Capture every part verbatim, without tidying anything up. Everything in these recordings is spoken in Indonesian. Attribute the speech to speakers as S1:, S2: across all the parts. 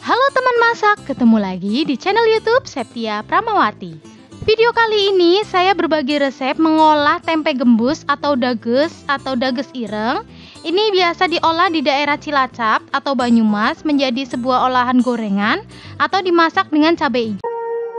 S1: Halo teman masak, ketemu lagi di channel YouTube Septia Pramawati. Video kali ini saya berbagi resep mengolah tempe gembus atau dages atau dages ireng. Ini biasa diolah di daerah Cilacap atau Banyumas menjadi sebuah olahan gorengan atau dimasak dengan cabai hijau.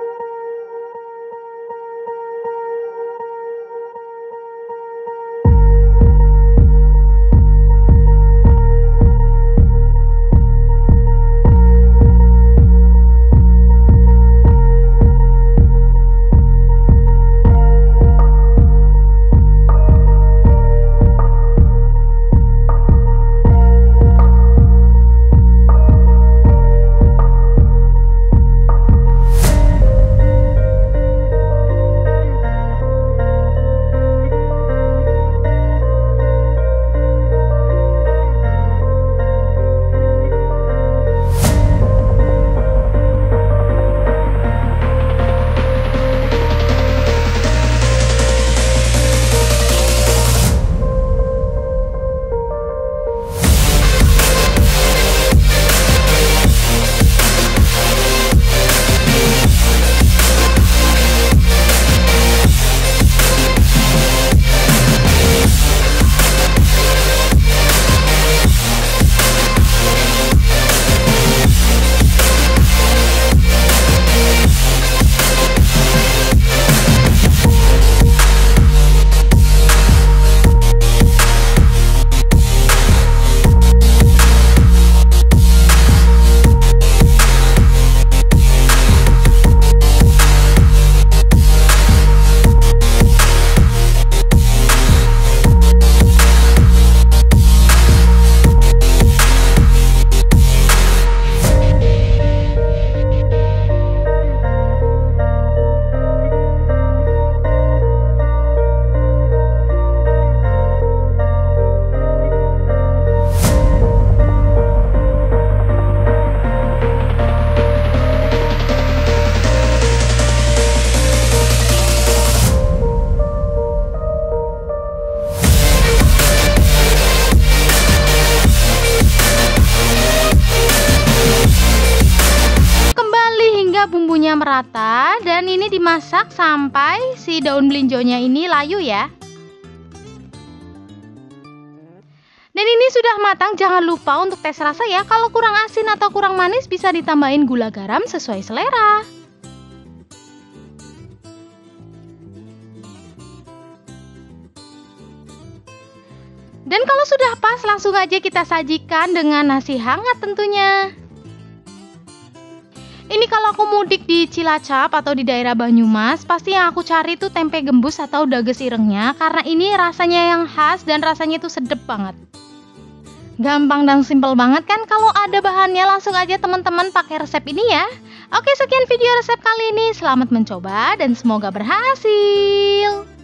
S1: Bumbunya merata dan ini dimasak sampai si daun belinjonya ini layu ya. Dan ini sudah matang, jangan lupa untuk tes rasa ya. Kalau kurang asin atau kurang manis bisa ditambahin gula garam sesuai selera. Dan kalau sudah pas langsung aja kita sajikan dengan nasi hangat tentunya. Ini kalau aku mudik di Cilacap atau di daerah Banyumas, pasti yang aku cari tuh tempe gembus atau dages irengnya, karena ini rasanya yang khas dan rasanya itu sedep banget. Gampang dan simpel banget kan, kalau ada bahannya langsung aja teman-teman pakai resep ini ya. Oke, sekian video resep kali ini, selamat mencoba dan semoga berhasil.